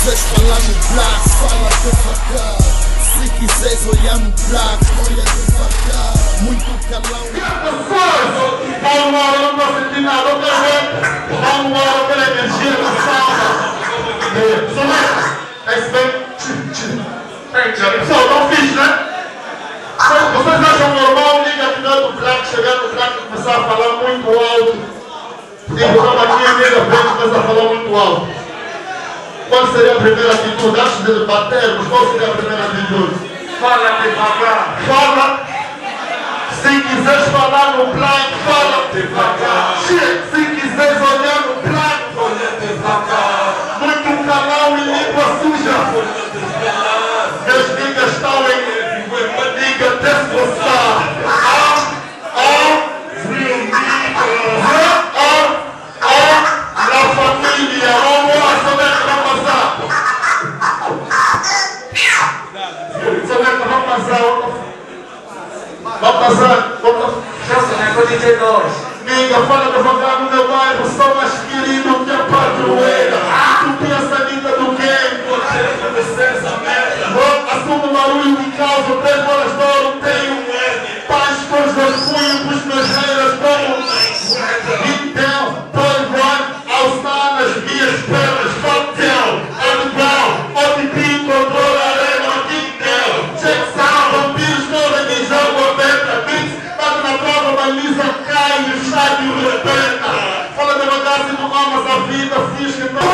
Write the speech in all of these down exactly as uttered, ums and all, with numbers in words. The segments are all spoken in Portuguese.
quiseres falar no black, fala devagar. Se quiseres olhar no black, olha devagar. Muito calão. Dá uma hora, eu não estou sentindo nada, eu quero ver. Dá uma hora, eu quero energia na sala. Somente, é isso bem? Pessoal, não fiz, né? Vocês acham normal um nigga final do black, chegar no black e começar a falar muito alto? Tipo, estamos aqui em meio da frente, começa a falar muito alto. Qual seria a primeira atitude? Antes de batermos, qual seria a primeira atitude? Fala devagar. Fala. Se quiseres falar no black, fala devagar. Se quiseres olhar no black, olha devagar. Muito calão e língua suja. Meus niggas estão em nigga desgostar. Ah, ah, real nigga. Ah, ah, la família. Vamos lá, saber que vai passar. Saber que vai passar. Vamos passar. Vamos passar. Nigga, fala devagar no meu bairro. Sou mais querido que a padroeira. Tu pensa nigga do game. Você deve essa merda. Assumo o barulho que causa. Três bolas de ouro. Tenho paz com os meus punhos. Com os meus reiras. Como então, boy run. Ao estar nas minhas pernas. Fuck down. Underground. O T P controla a arena. Kick down. Check sound. Vampiros correm em jogo aberta. Beats. Bate na prova. Baliza cai. E o estádio rebenta. Fala devagar se tu amas a vida. Fiz que não.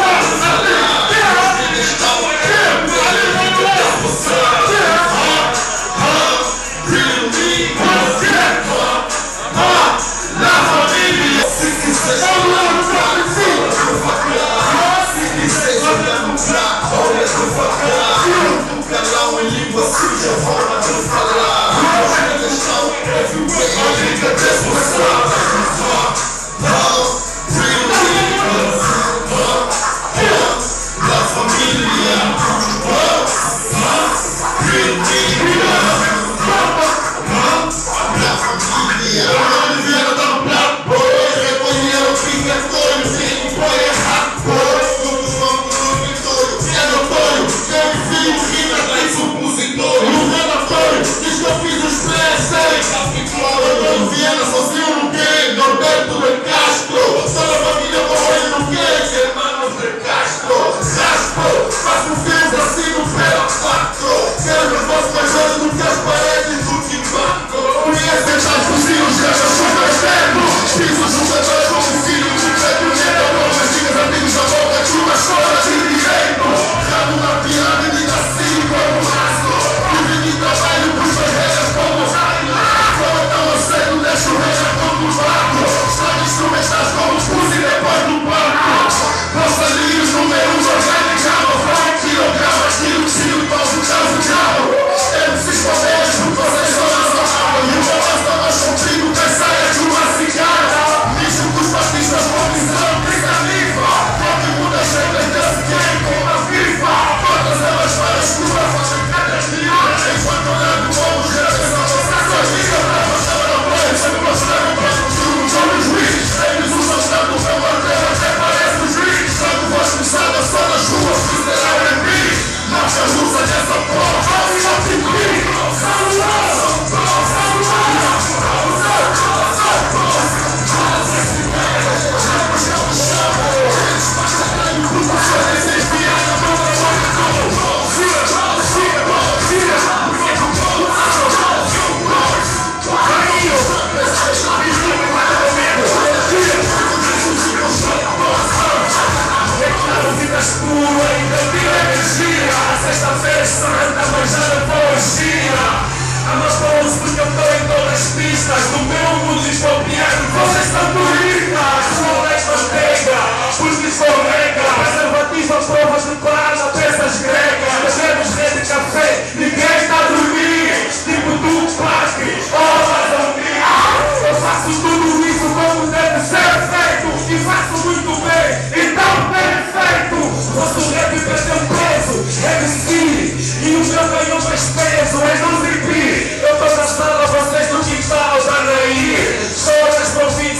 Eu tô na sala, vocês no quintal, já nem. Todas as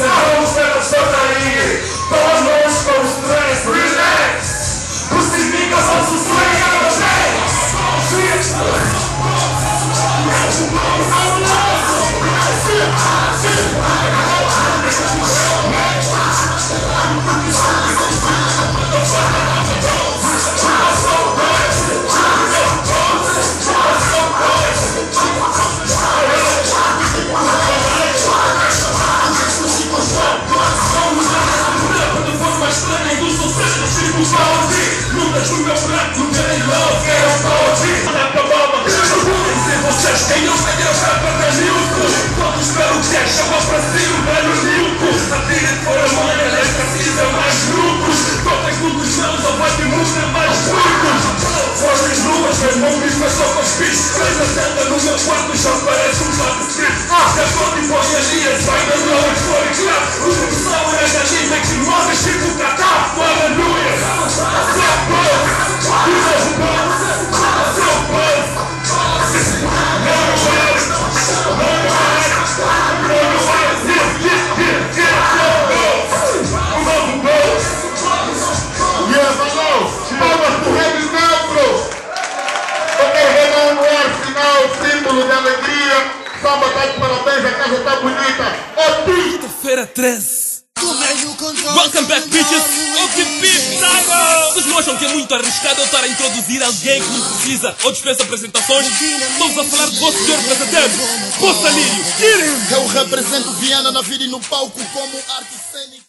Quem não vai deixar pra dar milco, todos pelo que é, chama pra si o velho milco. A filha de fora mãe, ela é precisa mais lucros. Todas lucros não, só vai ter mundo mais lucros. Fora as ruas, meu irmão, mas só com os bichos. Faz a tenda no meu quarto, já parece um pato frito. Se a conta e põe ali, vai na mão e fora e claro. O coração é a galinha que morre, tipo o catar. Aleluia! Seu povo, o novo povo, seu povo. Símbolo de alegria, samba tá de parabéns, a casa tá bonita. Quinta-feira treze. Welcome back, bitches! O que pizzago! Vocês não acham que é muito arriscado eu estar a introduzir alguém que não precisa ou dispensa apresentações? Estamos a falar do vosso senhor presidente, Poça Lírio. Eu represento Viana na vida e no palco como arte cênica.